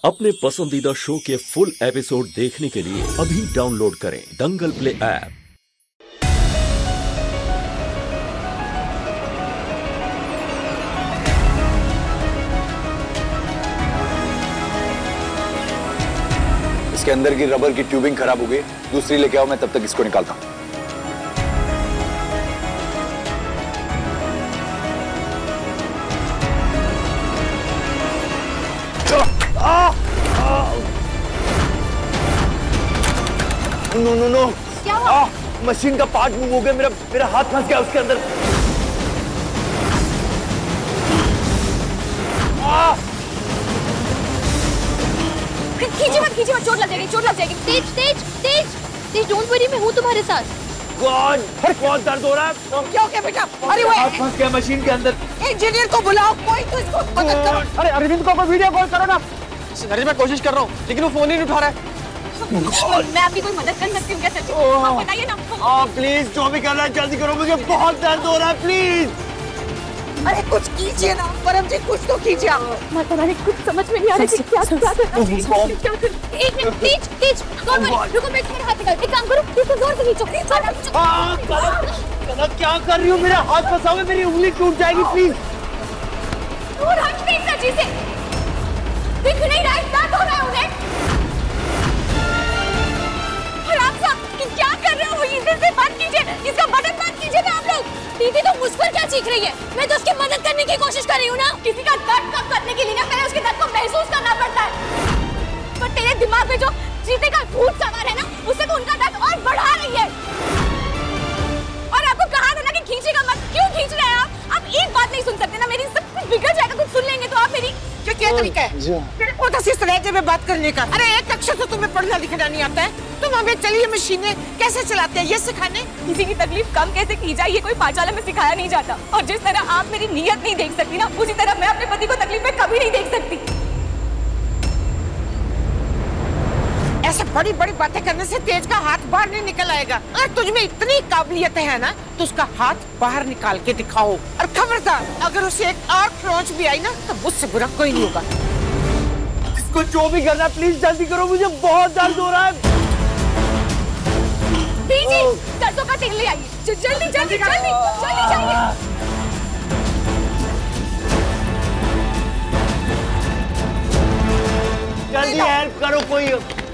अपने पसंदीदा शो के फुल एपिसोड देखने के लिए अभी डाउनलोड करें दंगल प्ले ऐप। इसके अंदर की रबर की ट्यूबिंग खराब हो गई, दूसरी लेके आओ, मैं तब तक इसको निकालता हूं। नो नो नो, क्या हुआ? मशीन का पार्ट मूव हो गया, मेरा हाथ फंस गया उसके अंदर। खींची मत, चोट लग जाएगी। तेज तेज तेज तेज, डोंट वरी, मैं हूँ तुम्हारे साथ। गॉड, बहुत दर्द हो रहा है। क्या हो गया बेटा? अरे वो हाथ फंस गया मशीन के अंदर। इंजीनियर को बुलाओ, कोई तो इसको मदद करो। अरे अरविंद को वीडियो कॉल करो ना। अरे मैं कोशिश कर रहा हूँ लेकिन वो फोन ही नहीं उठा रहा है। मैं आपकी कोई मदद कर सकती हूँ क्या सच? आप बताइए ना। प्लीज, जो भी करना है जल्दी करो, मुझे बहुत दर्द हो रहा है, प्लीज। अरे कुछ कीजिए ना परम जी, कुछ तो कीजिए। माता रानी, कुछ समझ में नहीं आ रहा कि क्या करना है। एक मिनट, तेज डोंट वरी, रुको, मैं तुम्हारा हाथ निकाल। एक काम करो, इसको जोर से खींचो। क्या कर रही हो? मेरा हाथ फंसा हुआ है, मेरी उंगली टूट जाएगी, प्लीज। दूर हट प्लीज सच्ची से। दिख नहीं रहा है, दर्द हो रहा है उन्हें। और आप सब क्या कर रहे हो? इधर से बंद कीजिए, इसका बटन बंद कीजिए ना आप लोग। दीदी तो मुझ पर क्या चीख रही है? मैं तो उसकी मदद करने की कोशिश कर रही हूँ ना। किसी का दर्द कम करने के लिए ना पहले उसके दर्द को महसूस करना पड़ता है। पर तेरे दिमाग में जो चीते का भूत सवार है ना, उससे तो उनका दर्द और बढ़ा रही है। और आपको कहा था ना कि खींचेगा मत, क्यों खींच रहे हैं आप? आप एक बात नहीं सुन सकते ना मेरी? सब कुछ बिगड़ जाएगा, कुछ सुन लेंगे तो आप मेरी। क्या तरीका है वो तो इस लहजे में बात करने का? अरे एक अक्षर तो तुम्हें पढ़ना लिखना नहीं आता है, तुम हमें चलिए मशीनें कैसे चलाते हैं ये सिखाने। किसी की तकलीफ कम कैसे की जाए ये कोई पाठशाला में सिखाया नहीं जाता। और जिस तरह आप मेरी नीयत नहीं देख सकती ना, उसी तरह मैं अपने पति को तकलीफ में कभी नहीं देख सकती। ऐसे बड़ी बड़ी बातें करने से तेज का हाथ बाहर नहीं निकल आएगा। अगर तुझमें इतनी काबिलियत है ना तो उसका हाथ बाहर निकाल के दिखाओ। और खबरदार, अगर उसे एक और फ्रोंच भी आई ना तो मुझसे बुरा कोई नहीं होगा। इसको जो भी करना प्लीज जल्दी करो, मुझे बहुत दर्द हो रहा है। बीजी, सरसों का तेल ले आइए, जल्दी जाइए। जल्दी हेल्प करो कोई।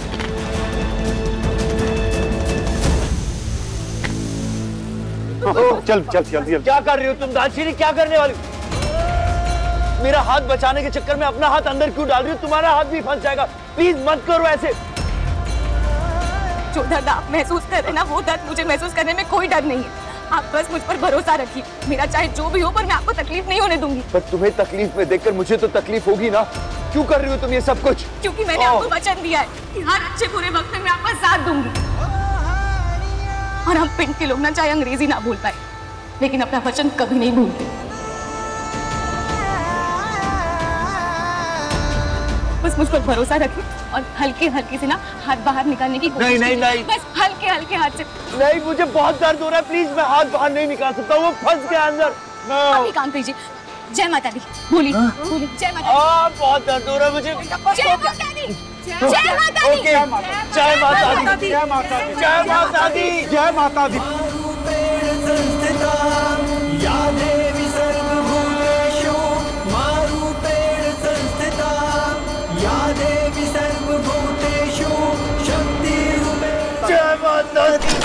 चल क्या कर रही हो तुम दालचीनी? क्या करने वाली? मेरा हाथ बचाने के चक्कर में अपना हाथ अंदर क्यों डाल रही हो? तुम्हारा हाथ भी फंस जाएगा, प्लीज मत करो ऐसे। जो दर्द आप महसूस कर रहे हैं ना, वो दर्द मुझे महसूस करने में कोई डर नहीं है। आप बस मुझ पर भरोसा रखिए, मेरा चाहे जो भी हो, पर मैं आपको तकलीफ नहीं होने दूंगी। पर तुम्हें तकलीफ में देखकर मुझे तो तकलीफ होगी ना। क्यों कर रही हो तुम ये सब कुछ? क्योंकि मैंने आपको वचन दिया है कि हर अच्छे बुरे वक्त में मैं आपका साथ दूंगी। और हम पिंड के लोग ना चाहे अंग्रेजी ना बोल पाए, लेकिन अपना वचन कभी नहीं भूलते। बस मुझ पर भरोसा रखिए और हल्के हल्के से ना हाथ बाहर निकालने की कोशिश नहीं। बस हल्के हल्के हाथ से। नहीं, मुझे बहुत दर्द हो रहा है, प्लीज मैं हाथ बाहर नहीं निकाल सकता, वो फंस गया अंदर। अभी काम कीजिए। जय माता दी बोलिए। जय माता दी। बहुत दर्द हो रहा है मुझे। जय माता दी। जय माता दी। जय माता दी। जय माता दी। जय माता दी। जय माता दी। जय माता दी।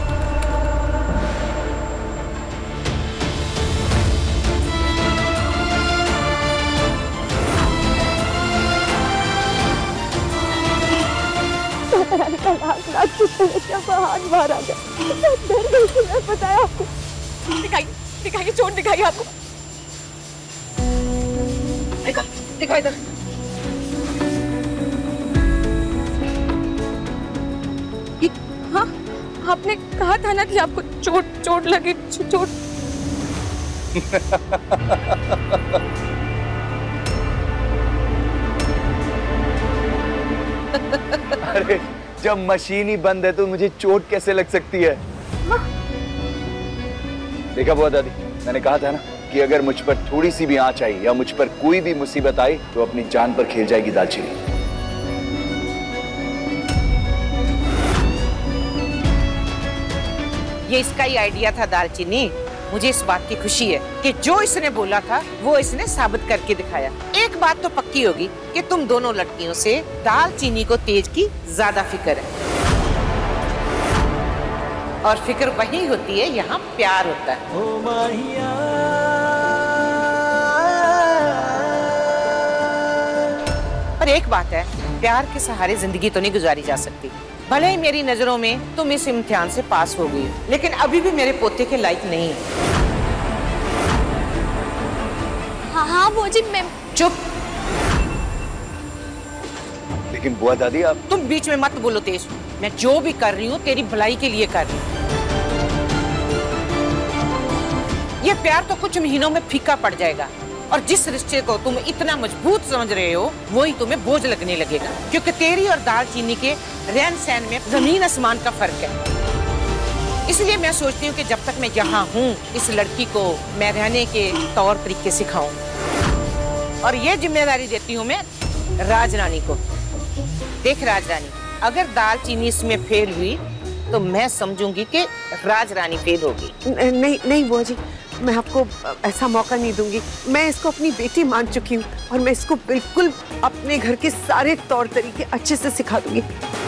हाथ बाहर आ गया। मैं बताया आपको। दिखाइए चोट दिखाइए आपको। दिखाई दे। हाँ, आपने कहा था ना कि आपको चोट लगी। चोट अरे जब मशीन ही बंद है तो मुझे चोट कैसे लग सकती है? देखा बुआ दादी, मैंने कहा था ना कि अगर मुझ पर थोड़ी सी भी आंच आई या मुझ पर कोई भी मुसीबत आई तो अपनी जान पर खेल जाएगी दालचीनी। ये इसका ही आइडिया था दालचीनी। मुझे इस बात की खुशी है कि जो इसने बोला था वो इसने साबित करके दिखाया। एक बात तो पक्की होगी कि तुम दोनों लड़कियों से दालचीनी को तेज की ज्यादा फिक्र है, और फिक्र वही होती है यहाँ प्यार होता है। पर एक बात है, प्यार के सहारे जिंदगी तो नहीं गुजारी जा सकती। भले ही मेरी नजरों में तुम इस इम्तिहान से पास हो गई, लेकिन अभी भी मेरे पोते के लायक नहीं है। हाँ बुआ जी, मैं चुप। लेकिन बुआ दादी आप तुम बीच में मत बोलो तेज। मैं जो भी कर रही हूँ तेरी भलाई के लिए कर रही हूँ। ये प्यार तो कुछ महीनों में फीका पड़ जाएगा, और जिस रिश्ते को तुम इतना मजबूत समझ रहे हो वही तुम्हें बोझ लगने लगेगा, क्योंकि तेरी और दालचीनी के रहन सहन में जमीन आसमान का फर्क है। इसलिए मैं सोचती हूँ कि जब तक मैं यहाँ हूँ इस लड़की को मैं रहने के तौर तरीके सिखाऊं, और ये जिम्मेदारी देती हूँ मैं राजरानी को। देख राजरानी, अगर दालचीनी इसमें फेल हुई तो मैं समझूंगी कि राजरानी फेल होगी। नहीं नहीं बुआ जी, मैं आपको ऐसा मौका नहीं दूंगी। मैं इसको अपनी बेटी मान चुकी हूँ, और मैं इसको बिल्कुल अपने घर के सारे तौर तरीके अच्छे से सिखा दूंगी।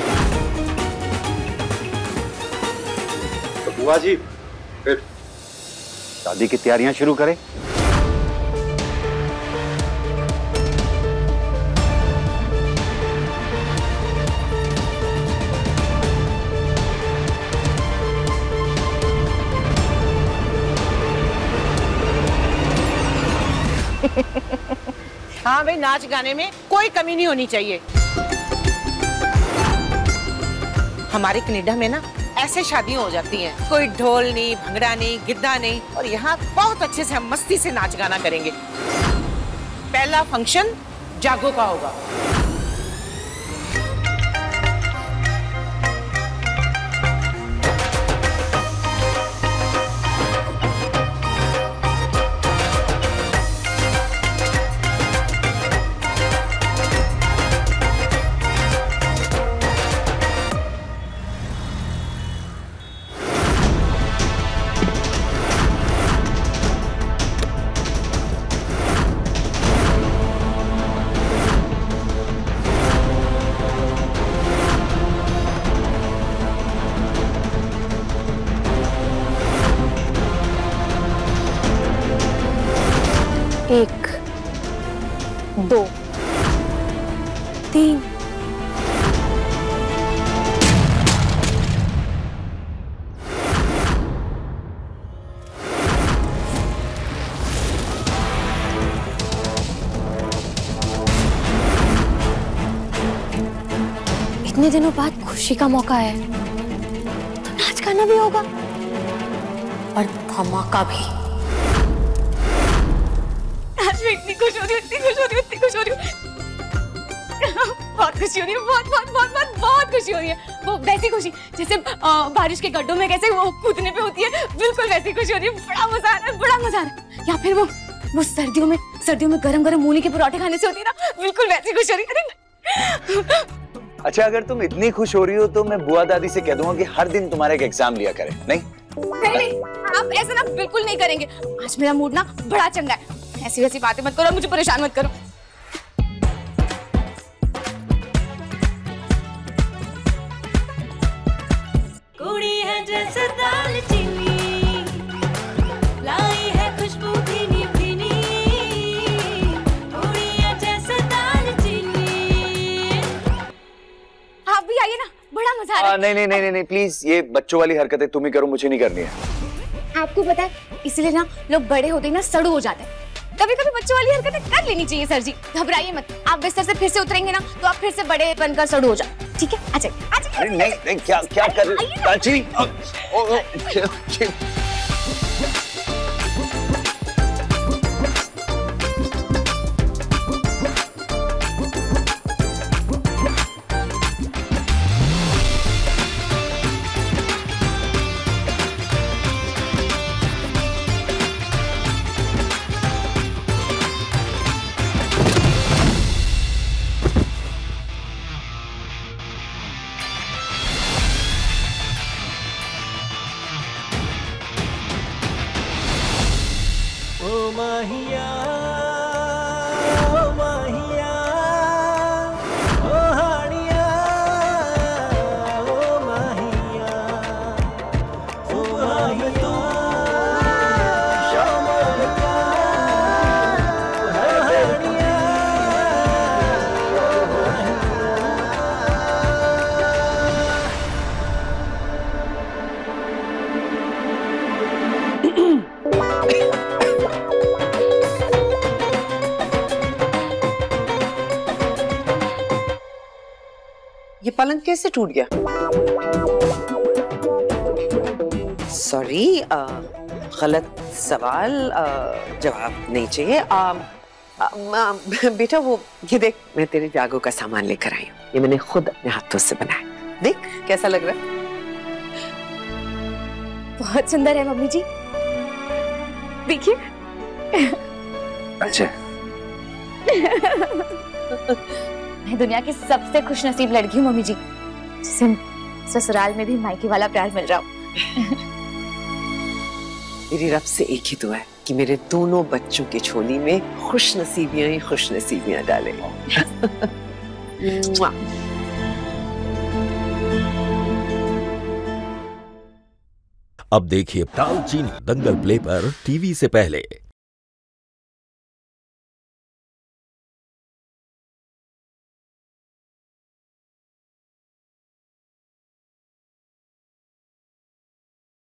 तो बुआ जी फिर शादी की तैयारियां शुरू करें। हाँ भाई, नाच गाने में कोई कमी नहीं होनी चाहिए। हमारे कनाडा में ना ऐसे शादियां हो जाती हैं, कोई ढोल नहीं, भंगड़ा नहीं, गिद्दा नहीं, और यहाँ बहुत अच्छे से हम मस्ती से नाच गाना करेंगे। पहला फंक्शन जागो का होगा। एक, दो, तीन। इतने दिनों बाद खुशी का मौका है, तो नाच गाना भी होगा और धमाका भी। आज मैं इतनी खुश हो रही हूँ, इतनी खुश हो रही हूँ, इतनी खुश हो रही हूँ। बहुत खुशी हो रही है, बहुत बहुत बहुत बहुत बहुत खुशी हो रही है। वो वैसी खुशी जैसे बारिश के गड्ढों में कैसे वो कूदने पे होती है, बिल्कुल वैसी खुशी हो रही है। बड़ा मजा आ रहा है, बड़ा मजा आ रहा है। या फिर वो सर्दियों में गरम गरम मूली के पराठे खाने से होती है ना, बिल्कुल वैसी खुशी हो रही है। अच्छा, अगर तुम इतनी खुश हो रही हो तो मैं बुआ दादी से कह दूंगा कि हर दिन तुम्हारा एक एग्जाम लिया करें। नहीं नहीं, आप ऐसा ना बिल्कुल नहीं करेंगे। आज मेरा मूड ना बड़ा चंगा है। ऐसी वैसी बातें मत करो, मुझे परेशान मत करो। कुड़ी है जैसे दालचीनी, लाई है खुशबू भीनी भीनी। कुड़ी है जैसे दालचीनी। आप भी आइए ना, बड़ा मजा आ रहा है। नहीं, प्लीज ये बच्चों वाली हरकतें तुम ही करो, मुझे नहीं करनी है। आपको पता है, इसलिए ना लोग बड़े होते ही ना सड़ू हो जाते हैं। कभी कभी बच्चों वाली हरकतें कर लेनी चाहिए सर जी। घबराइए मत, आप बिस्तर से फिर से उतरेंगे ना तो आप फिर से बड़े बनकर सड़ू हो जाए। ठीक है, आ जाइए, आ जाइए। अरे नहीं, क्या कर रही हो? ये पलंग कैसे टूट गया? सॉरी, गलत सवाल, जवाब नहीं चाहिए। बेटा वो ये देख, मैं तेरे जागो का सामान लेकर आई हूँ। ये मैंने खुद अपने हाथों से बनाया। देख कैसा लग रहा है? बहुत सुंदर है मम्मी जी, देखिए। अच्छा। मैं दुनिया की सबसे खुशनसीब लड़की हूँ मम्मी जी, जिसे ससुराल में भी मायके वाला प्यार मिल रहा हो। मेरी रब से एक ही दुआ है कि मेरे दोनों बच्चों की झोली में खुशनसीबियां ही खुशनसीबियां डाले। अब देखिए दालचीनी दंगल प्ले पर टीवी से पहले।